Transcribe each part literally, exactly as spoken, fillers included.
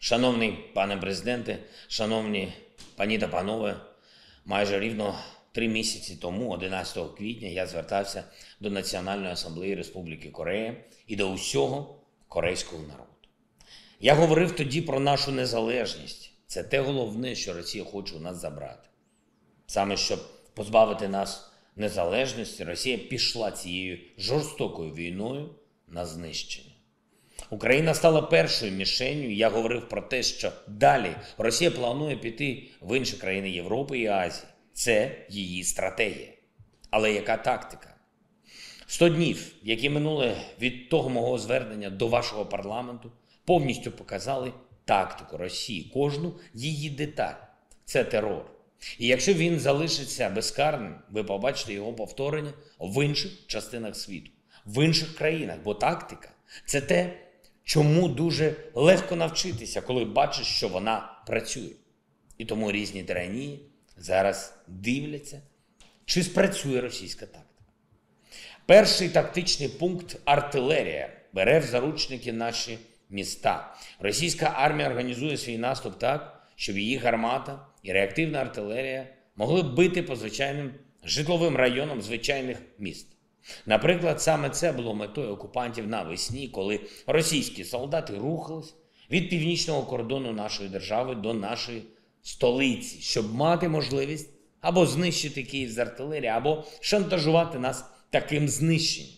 Шановний пане президенте, шановні пані та панове, майже рівно три місяці тому, одинадцятого квітня, я звертався до Національної асамблеї Республіки Корея і до усього корейського народу. Я говорив тоді про нашу незалежність. Це те головне, що Росія хоче у нас забрати. Саме щоб позбавити нас незалежності, Росія пішла цією жорстокою війною на знищення. Україна стала першою мішенню. Я говорив про те, що далі Росія планує піти в інші країни Європи і Азії. Це її стратегія. Але яка тактика? Сто днів, які минули від того мого звернення до вашого парламенту, повністю показали тактику Росії, кожну її деталь. Це терор. І якщо він залишиться безкарним, ви побачите його повторення в інших частинах світу, в інших країнах. Бо тактика – це те, чому дуже легко навчитися, коли бачиш, що вона працює. І тому різні тиранії зараз дивляться, чи спрацює російська тактика. Перший тактичний пункт – артилерія. Бере в заручники наші міста. Російська армія організує свій наступ так, щоб її гармата і реактивна артилерія могли бити по звичайним житловим районам звичайних міст. Наприклад, саме це було метою окупантів навесні, коли російські солдати рухались від північного кордону нашої держави до нашої столиці, щоб мати можливість або знищити Київ з артилерії, або шантажувати нас таким знищенням.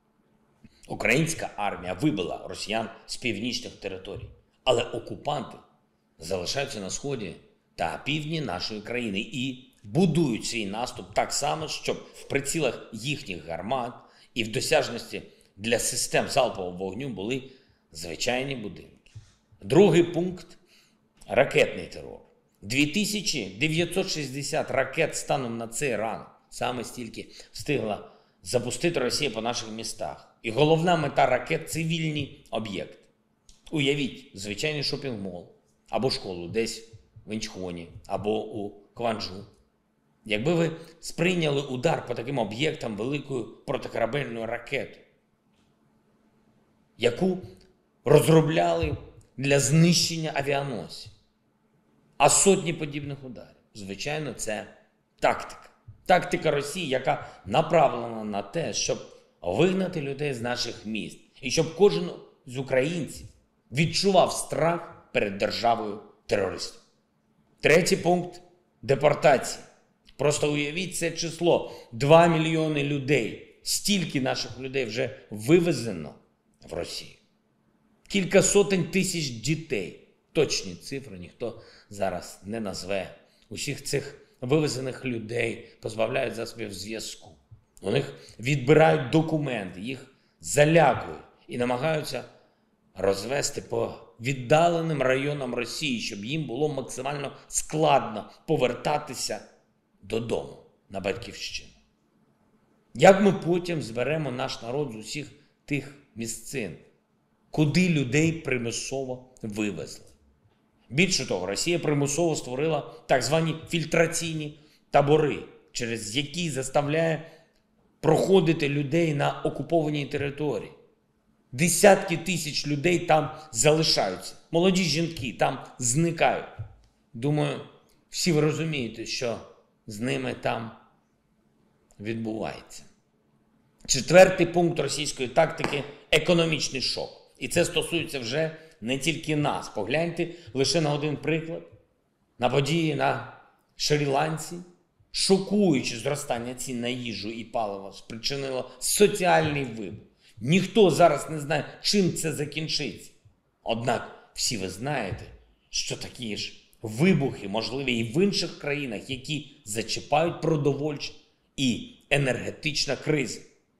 Українська армія вибила росіян з північних територій, але окупанти залишаються на сході та півдні нашої країни і будують свій наступ так само, щоб в прицілах їхніх гармат і в досяжності для систем залпового вогню були звичайні будинки. Другий пункт – ракетний терор. дві тисячі дев'ятсот шістдесят ракет станом на цей ранок. Саме стільки встигла запустити Росія по наших містах. І головна мета ракет – цивільні об'єкти. Уявіть, звичайний шопінг-мол або школу десь в Інчхоні або у Кванджу. Якби ви сприйняли удар по таким об'єктам великою протикорабельною ракетою, яку розробляли для знищення авіаносців, а сотні подібних ударів, звичайно, це тактика. Тактика Росії, яка направлена на те, щоб вигнати людей з наших міст і щоб кожен з українців відчував страх перед державою терористів. Третій пункт – депортації. Просто уявіть це число – два мільйони людей. Стільки наших людей вже вивезено в Росію. Кілька сотень тисяч дітей. Точні цифри ніхто зараз не назве. Усіх цих вивезених людей позбавляють засобів зв'язку. У них відбирають документи, їх залякують і намагаються розвести по віддаленим районам Росії, щоб їм було максимально складно повертатися додому, на батьківщину. Як ми потім зберемо наш народ з усіх тих місцин, куди людей примусово вивезли? Більше того, Росія примусово створила так звані фільтраційні табори, через які заставляє проходити людей на окупованій території. Десятки тисяч людей там залишаються. Молоді жінки там зникають. Думаю, всі ви розумієте, що з ними там відбувається. Четвертий пункт російської тактики – економічний шок. І це стосується вже не тільки нас. Погляньте лише на один приклад. На події на Шрі-Ланці, шокуюче зростання цін на їжу і паливо, спричинило соціальний вибух. Ніхто зараз не знає, чим це закінчиться. Однак всі ви знаєте, що такі ж вибухи можливі і в інших країнах, які зачіпають продовольчі і енергетична криза.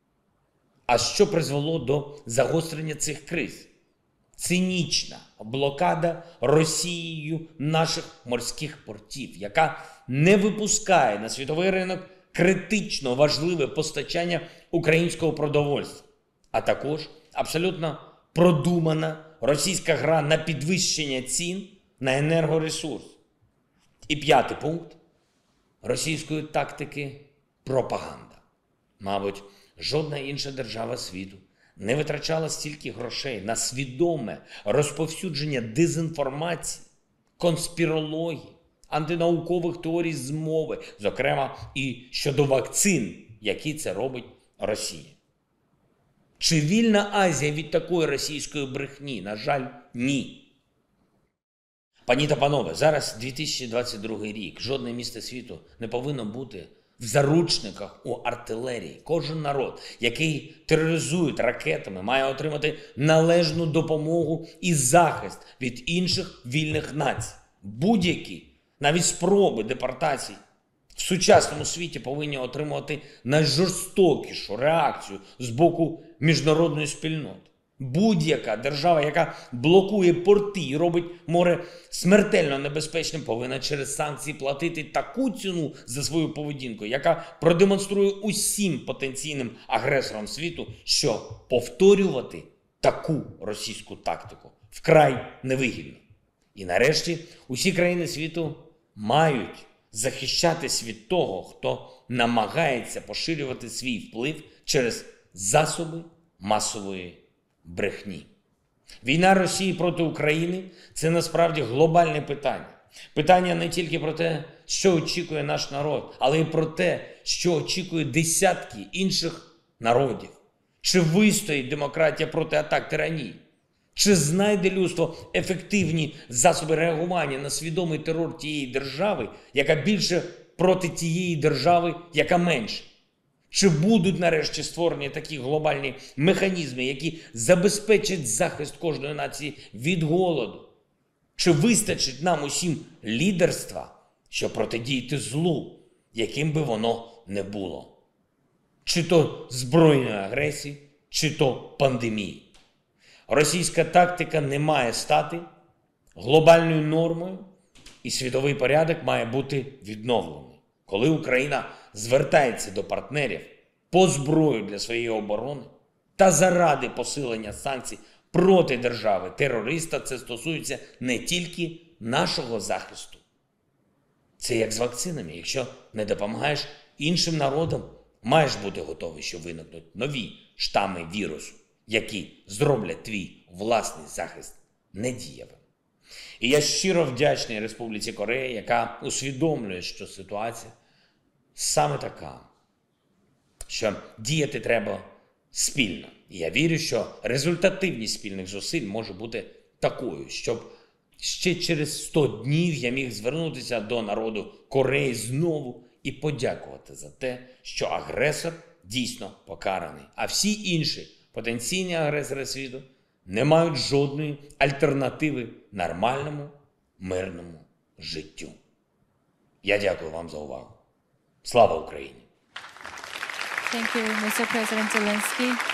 А що призвело до загострення цих криз? Цинічна блокада Росією наших морських портів, яка не випускає на світовий ринок критично важливе постачання українського продовольства, а також абсолютно продумана російська гра на підвищення цін на енергоресурс. І п'ятий пункт російської тактики – пропаганда. Мабуть, жодна інша держава світу не витрачала стільки грошей на свідоме розповсюдження дезінформації, конспірології, антинаукових теорій змови, зокрема і щодо вакцин, які це робить Росія. Чи вільна Азія від такої російської брехні? На жаль, ні. Пані та панове, зараз дві тисячі двадцять другий рік. Жодне місто світу не повинно бути в заручниках у артилерії. Кожен народ, який тероризують ракетами, має отримати належну допомогу і захист від інших вільних націй. Будь-які, навіть спроби депортацій в сучасному світі повинні отримувати найжорстокішу реакцію з боку міжнародної спільноти. Будь-яка держава, яка блокує порти і робить море смертельно небезпечним, повинна через санкції платити таку ціну за свою поведінку, яка продемонструє усім потенційним агресорам світу, що повторювати таку російську тактику вкрай невигідно. І нарешті усі країни світу мають захищатись від того, хто намагається поширювати свій вплив через засоби масової брехні. Війна Росії проти України – це насправді глобальне питання. Питання не тільки про те, що очікує наш народ, але й про те, що очікує десятки інших народів. Чи вистоїть демократія проти атак тиранії? Чи знайде людство ефективні засоби реагування на свідомий терор тієї держави, яка більше проти тієї держави, яка менше? Чи будуть нарешті створені такі глобальні механізми, які забезпечать захист кожної нації від голоду? Чи вистачить нам усім лідерства, щоб протидіяти злу, яким би воно не було? Чи то збройної агресії, чи то пандемії? Російська тактика не має стати глобальною нормою, і світовий порядок має бути відновлений. Коли Україна звертається до партнерів по зброю для своєї оборони та заради посилення санкцій проти держави-терориста, це стосується не тільки нашого захисту. Це як з вакцинами. Якщо не допомагаєш іншим народам, маєш бути готовий, що виникнуть нові штами вірусу, які зроблять твій власний захист недієвим. І я щиро вдячний Республіці Корея, яка усвідомлює, що ситуація саме така, що діяти треба спільно. І я вірю, що результативність спільних зусиль може бути такою, щоб ще через сто днів я міг звернутися до народу Кореї знову і подякувати за те, що агресор дійсно покараний, а всі інші потенційні агресори світу не мають жодної альтернативи нормальному, мирному життю. Я дякую вам за увагу. Слава Україні! Thank you, Mister President Zelensky.